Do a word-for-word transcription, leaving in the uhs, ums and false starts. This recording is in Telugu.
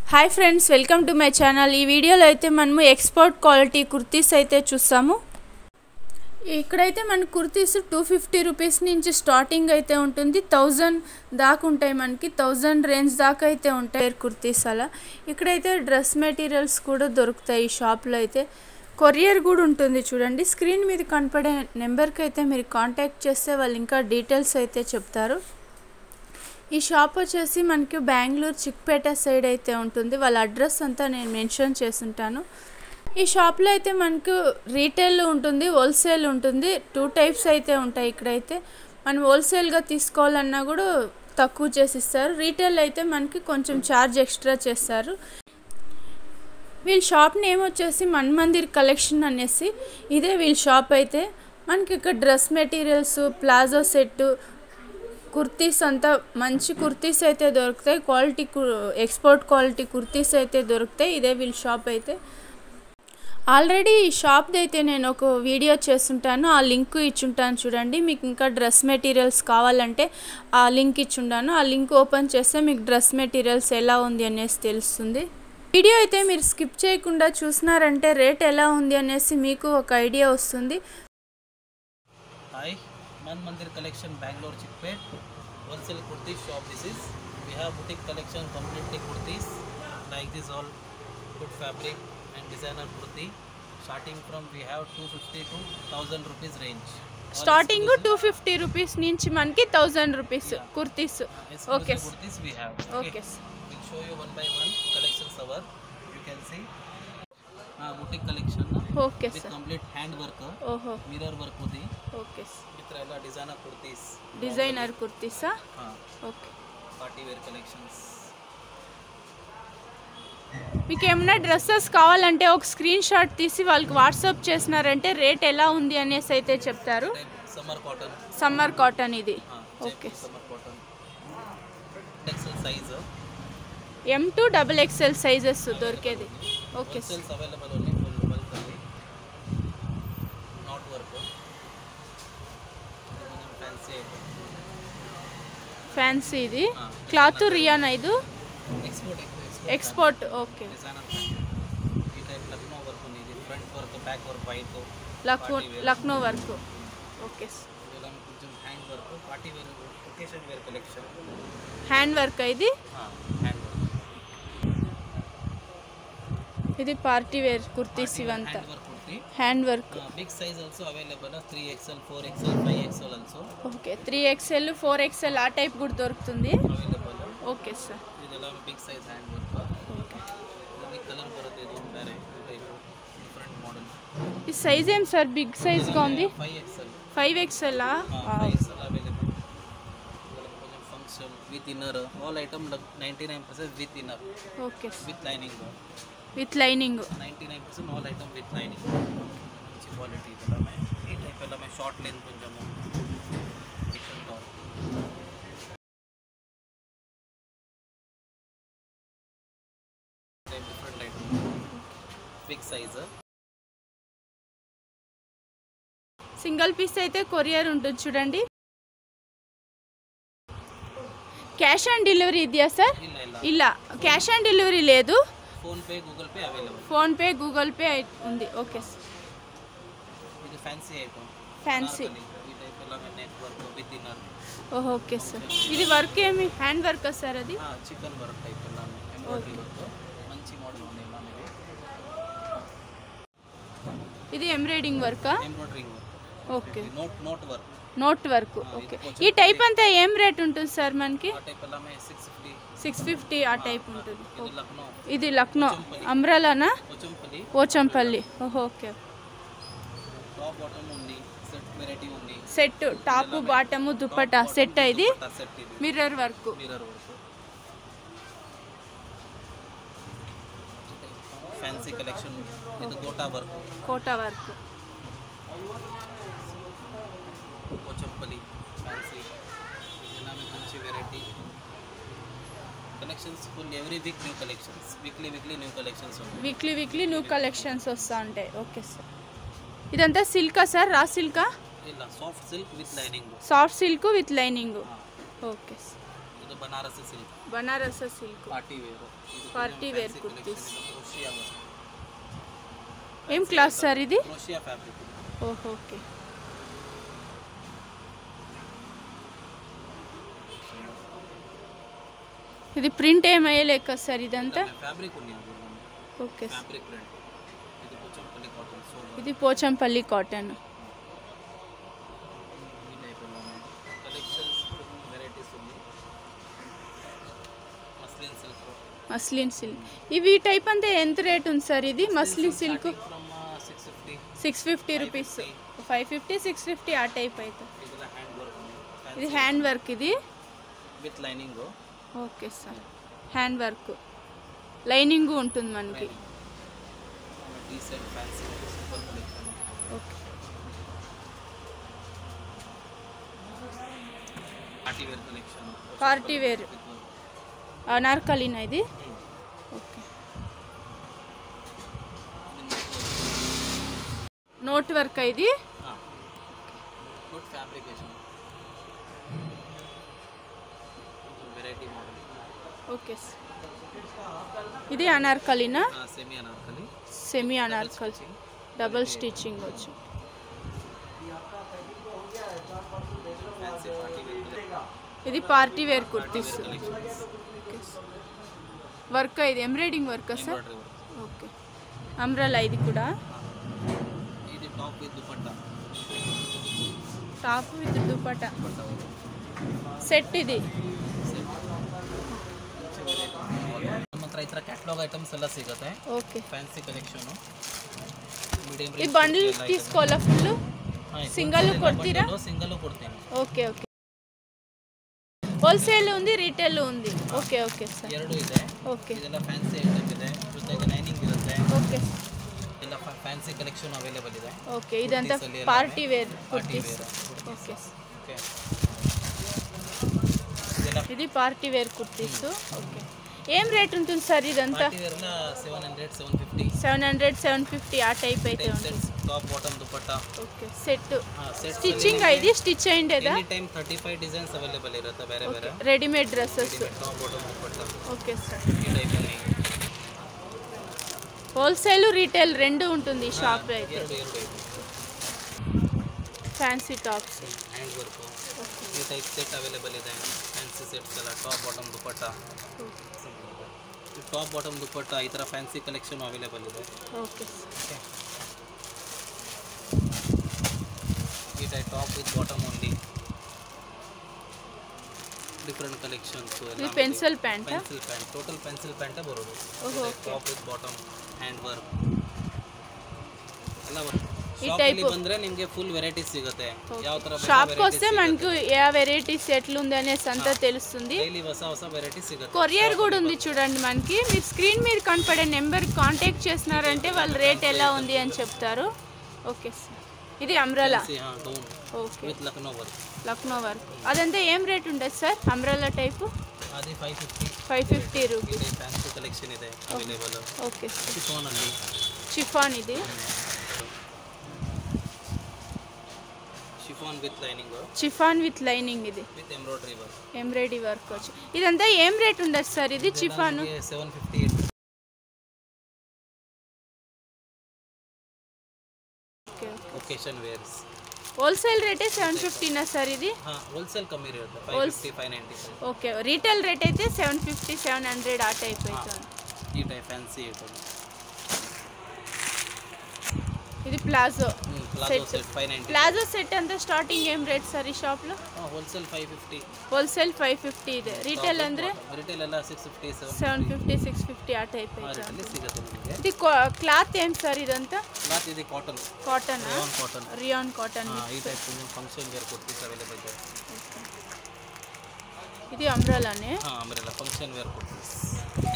Hi friends welcome to my channel. ఈ వీడియోలో అయితే మనము ఎక్స్పోర్ట్ క్వాలిటీ కుర్తీస్ అయితే చూస్తాము। ఇక్కడైతే మన కుర్తీస్ టూ ఫిఫ్టీ రూపీస్ నుంచి స్టార్టింగ్ అయితే ఉంటుంది, థౌజండ్ దాకా ఉంటాయి, మనకి థౌజండ్ రేంజ్ దాకా అయితే ఉంటాయి కుర్తీస్ అలా। ఇక్కడైతే డ్రెస్ మెటీరియల్స్ కూడా దొరుకుతాయి ఈ షాప్లో అయితే, కొరియర్ కూడా ఉంటుంది చూడండి। స్క్రీన్ మీద కనపడే నెంబర్కి అయితే మీరు కాంటాక్ట్ చేస్తే వాళ్ళు ఇంకా డీటెయిల్స్ అయితే చెప్తారు। ఈ షాప్ వచ్చేసి మనకి బెంగళూరు చిక్పేట సైడ్ అయితే ఉంటుంది, వాళ్ళ అడ్రస్ అంతా నేను మెన్షన్ చేసుంటాను। ఈ షాప్లో అయితే మనకు రీటైల్ ఉంటుంది, హోల్సేల్ ఉంటుంది, టూ టైప్స్ అయితే ఉంటాయి। ఇక్కడైతే మనం హోల్సేల్గా తీసుకోవాలన్నా కూడా తక్కువ చేసి ఇస్తారు, రీటైల్ అయితే మనకి కొంచెం ఛార్జ్ ఎక్స్ట్రా చేస్తారు। వీళ్ళ షాప్ నేమ్ వచ్చేసి మన్ మందిర్ కలెక్షన్ అనేసి, ఇదే వీళ్ళ షాప్ అయితే। మనకి ఇక్కడ dress materials, palazzo set, kurtis అంతా మంచి కుర్తీస్ అయితే దొరుకుతాయి, క్వాలిటీ ఎక్స్పోర్ట్ క్వాలిటీ కుర్తీస్ అయితే దొరుకుతాయి, ఇదే వీళ్ళ షాప్ అయితే। ఆల్రెడీ ఈ షాప్ది అయితే నేను ఒక వీడియో చేస్తుంటాను, ఆ లింక్ ఇచ్చుంటాను చూడండి। మీకు ఇంకా డ్రెస్ మెటీరియల్స్ కావాలంటే ఆ లింక్ ఇచ్చుంటాను, ఆ లింక్ ఓపెన్ చేస్తే మీకు డ్రెస్ మెటీరియల్స్ ఎలా ఉంది అనేసి తెలుస్తుంది। వీడియో అయితే మీరు స్కిప్ చేయకుండా చూసినారంటే రేట్ ఎలా ఉంది అనేసి మీకు ఒక ఐడియా వస్తుంది। Hi, Man Mandir collection, Bangalore Chickpet, wholesale kurti shop. This is we have boutique collection, completely kurtis like this, all good fabric and designer kurti. Starting from we have two fifty to one thousand rupees range. Starting two fifty rupees నుంచి మనకి one thousand rupees kurtis. Okay, kurtis we have. Okay, we'll show you one by one collections our. You can see uh, boutique collection. Okay with sir, complete hand work, ఓహో mirror work udi. Okay All designer kurtis, designer కుర్తీసా? Okay, party wear collections. మీకు ఏమైనా డ్రెస్సెస్ కావాలంటే ఒక స్క్రీన్ షాట్ తీసి వాళ్ళకి వాట్సాప్ చేసినారంటే రేట్ ఎలా ఉంది అనేసి అయితే చెప్తారు। సమ్మర్ కాటన్, సమ్మర్ కాటన్ ఇది। Okay, summer cotton XL size, M to double XL sizes దొరికేది। ఓకే సార్, సెల్స్ అవైలబుల్ ఉంది, ఫుల్ బల్క్ ఉంది, నాట్ వర్క్, ఫ్యాన్సీ ఫ్యాన్సీ ఇది క్లాత్ రియాన్ ఇది ఎక్స్పోర్ట్ ఎక్స్పోర్ట్ ఓకే డిజైనర్ ఈ టైప్ లక్నో వర్క్ ఉంది, ఇది front work, back work, white Lucknow Lucknow work. Okay, ఇలా కొంచెం hand work, party wear, occasion wear collection, hand work ఇది హ్యాండ్ వర్క్, ఇది పార్టీ వేర్ కుర్తీస్ ఇవంతా hand work kurti, hand work. Big size also available, three XL, four XL, five XL also. Okay, three XL, four XL ఆ టైప్ కూడా దొరుకుతుంది। అవైలబుల్ ఓకే సార్, ಇದೆಲ್ಲ ಬಿಗ್ ಸೈಜ್ ಹ್ಯಾಂಡ್ ವರ್ಕ್, ಇದರಲ್ಲಿ ಕಲರ್ ಬರುತ್ತೆ, ಇದು ಬೇರೆ ಟೈಪ್ ಡಿಫರೆಂಟ್ ಮಾಡೆಲ್। ఈ సైజ్ ఏం సార్ బిగ్ సైజ్గా ఉంది? Five XL, five XL five XL available. కొంచెం function with inner, all item ninety nine percent with inner, okay with lining, with lining, ninety nine percent all item with lining, మంచి క్వాలిటీ ಇದೆಲ್ಲ ಈ ಟೈಪ್ ಎಲ್ಲ ಶಾರ್ಟ್ ಲೆಂತ್ కొంచెము different item, big size, single piece అయితే కొరియర్ ఉంటుంది చూడండి। క్యాష్ ఆన్ డెలివరీ ఇదియా సార్? ಇಲ್ಲ ಇಲ್ಲ ಇಲ್ಲ క్యాష్ ఆన్ డెలివరీ లేదు, PhonePe, Google Pay available, PhonePe, Google Pay ఉంది। ఓకే సార్, ఇది ఫ్యాన్సీ ఐటమ్, ఫ్యాన్సీ ఈ టైప్ ಎಲ್ಲ నెట్ వర్క్ విత్ ఇన్నర్। ఓహో ఓకే సార్, ఇది వర్క్ ఏమి హ్యాండ్ వర్క్ సార్? అది చికెన్ వర్క్ టైప్ ಎಲ್ಲ ఎంబ్రాయిడరీ వర్క్, మంచి మోడల్ ఉంది ಎಲ್ಲ ಇದೆ, ఇది ఎంబ్రాయిడింగ్ వర్కా? Embroidery work, okay, knot knot work, knot work. Okay, ఈ టైప్ అంతా ఏం రేట్ ఉంటుంది సార్ మనకి? ఆ టైప్ ಎಲ್ಲ సిక్స్ ఫిఫ్టీ, సిక్స్ ఫిఫ్టీ ఆ టైప్ ఉంటుంది। ఇది లక్నో, ఇది లక్నో అంబ్రెలానా? పోచంపల్లి, పోచంపల్లి। ఓహో ఓకే, టాప్ బాటమ్ ఉంది, సెట్ వెరైటీ ఉంది, set top bottom dupatta set ఇది, సెట్ ఇది mirror work, mirror work, fancy collection, ఇది gota work, kota work, Pochampally fancy, ఇలా మంచి variety collections, full every week new collections, weekly weekly new collections ఉంటాయి, వీక్లీ వీక్లీ న్యూ కలెక్షన్స్ వస్తూ ఉంటాయి। ఓకే సార్, ఇదంతా సిల్కా సార్? రా సిల్కా? ಇಲ್ಲ soft silk with lining, soft silk with lining. Okay sir, ಇದು Banarasi silk, Banarasi silk, party wear, party wear kurtis. Crochet ఏం క్లాత్ సార్ ఇది? Crochet fabric. ఓహో ఓకే. ఇది ప్రింట్ ఏం వేయలేక సార్ ఇదంతా? ఫ్యాబ్రిక్ ఉంది. ఓకే. Fabric print. ఇది పోచంపల్లి కాటన్. సో ఇది పోచంపల్లి కాటన్. ఈ టైప్ లో కలెక్షన్స్ వెరైటీస్ ఉంది. Muslin silk. Muslin silk. ఇవి టైప్ అంతా ఎంత రేట్ ఉంది సార్? ఇది muslin silk six fifty rupees, five fifty six fifty ఆ టైప్ అయితే. ఇది హ్యాండ్ వర్క్, ఇది with lining. Okay sir, hand work lining ఉంటుంది మనకి. ఓకే. పార్టీ వేర్ అనార్కలినా ఇది? ఓకే. నోట్ వర్క్ ఇది? ఓకే. ఇది అనార్కలినా? Semi Anarkali. Semi Anarkali, double stitching వచ్చు. ఇది పార్టీ వేర్ కుర్తీస్. వర్క్ ఇది embroidering work sir? Okay. Umbrella ఇది కూడా? ఇది top with dupatta. Top with dupatta set ಇದೆ. ನಮ್ಮ ಹತ್ರ ಈ ಥರ ಕ್ಯಾಟಲಾಗ್ ಐಟಮ್ಸ್ ಎಲ್ಲ ಸಿಗುತ್ತೆ. ಓಕೆ. Fancy collection. ಈ ಬಂಡಲ್ తీసుకోవాలా ఫుల్? సింగిల్ కొಡ್ತೀರಾ? సింగిల్ ಕೊಡ್ತೀನಿ. Okay okay. ಹೋಲ್ಸೇಲ್ ఉంది, ರಿಟೇಲ್ ఉంది. Okay okay sir. ಎರಡು ಇದೆ. ಓಕೆ. ಇದೆಲ್ಲ ಫ್ಯಾನ್ಸಿ ಐಟಮ್ ಇದೆ, ಜೊತೆಗೆ ಲೈನಿಂಗ್ ಇರುತ್ತೆ. ಓಕೆ. ಎಲ್ಲ ಫ್ಯಾನ್ಸಿ ಕಲೆಕ್ಷನ್ ಅವೈಲೇಬಲ್ ಇದೆ. ಓಕೆ. ಇದಂತ party wear kurtis. Okay okay. ఇది పార్టీ వేర్ కుర్తీస్. ఓకే. ఏం రేట్ ఉంటుంది సార్ ఇదంతా? పార్టీ వేర్ ల seven hundred seven fifty seven hundred seven fifty ఆ టైప్ అయితే ఉంటుంది. Top bottom dupatta. Okay. Set stitching ఇది స్టిచ్ అయ్యిందేదా? Any time thirty five designs available ಇರುತ್ತೆ ಬೇರೆ ಬೇರೆ. Readymade dresses. Top bottom dupatta. Okay sir. ఈ టైప్ అన్ని హోల్సేల్ రిటైల్ రెండు ఉంటుంది ఈ షాప్ అయితే. ಎರಡು ಎರಡು ಇದೆ. Fancy tops hand work. ಈ ಟೈಪ್ ಸೆಟ್ ಅವೈಲೇಬಲ್ ಇದೆ. ಫ್ಯಾನ್ಸಿ ಸೆಟ್ಸ್ ಎಲ್ಲ top bottom dupatta. Top bottom dupatta ಈ ಥರ ಫ್ಯಾನ್ಸಿ ಕಲೆಕ್ಷನ್ ಅವೈಲೇಬಲ್ ಇದೆ. ಓಕೆ. ಈ type top with bottom only. Different collections. ఇది pencil pant. Pencil pant total pencil ప్యాంటే ಬರೋದು. Top with bottom hand work ಎಲ್ಲ ఈ టైప్ ಬಂದ್ರೆ ನಿಮಗೆ ಫುಲ್ ವೆರೈಟೀಸ್ ಸಿಗುತ್ತೆ. ಯಾವ ತರ షాప్కి వస్తే మనకు ఏ వెరైటీస్ ఎట్లుంది అనేసి అంతా తెలుస్తుంది. డైలీ ಹೊಸ ಹೊಸ వెరైటీస్ సిಗುತ್ತೆ. కొరియర్ కూడా ఉంది చూడండి మనకి. మీరు స్క్రీన్ మీద కనపడే నెంబర్కి కాంటాక్ట్ చేసినారంటే వాళ్ళు రేట్ ఎలా ఉంది అని చెప్తారు. Okay sir. ఇది umbrella. Okay. With Lucknow work. Lucknow work. అదంతా ఏం రేట్ ఉండదు సార్ అంబ్రెల్లా టైపు? అది five fifty. Five fifty rupees. Fancy collection ಇದೆ ಅವೈಲೇಬಲ್. ఓకే. షిఫాన్ ಅಲ್ಲಿ. షిఫాన్ ఇది. Chiffon with lining. Chiffon with lining ఇది. With embroidery work. Embroidery work వచ్చి ఇదంతా ఏం రేట్ ఉండదు సార్ ఇది? Chiffon seven fifty. Okay. Occasion wears. Wholesale ರೇಟೇ సెవెన్ ఫిఫ్టీనా సార్ ఇది? ಹೋಲ್ಸೇಲ್ ಕಮ್ಮಿ ಇರುತ್ತೆ. Five fifty five ninety. Okay. Retail rate అయితే సెవెన్ ఫిఫ్టీ సెవెన్ హండ్రెడ్ ఆ టైప్ అవుతుంది. ఈ టైప్ ఫ్యాన్సీ ఐటమ్. ఇది palazzo palazzo set five ninety. Palazzo set అంతా స్టార్టిಂಗ್ ఏం ರೇಟ್ ಸರ್ ಈ ಶಾಪ್ లో? Wholesale five fifty. Wholesale five fifty ಇದೆ. ರಿಟೇಲ್ ಅಂದ್ರೆ ರಿಟೇಲ್ ಎಲ್ಲ six fifty seven fifty six fifty ಆ ಟೈಪ್ ಇದೆ. ಅಲ್ಲಿ ಸಿಗುತ್ತೆ ನಿಮಗೆ. ఇది క్లాత్ ఏం సార్ ఇదంతా? ಕ್ಲಾತ್ ಇದೆ cotton. Cotton. Rayon cotton. Rayon cotton. ಈ type function wear kurtis available ಇದೆ. ఇది అంబ్రెల్లానే? ಹಾ ಅಂಬ್ರೆಲ್ಲಾ ಫಂಕ್ಷನ್ ವೇರ್ ಕುರ್ತೀಸ್.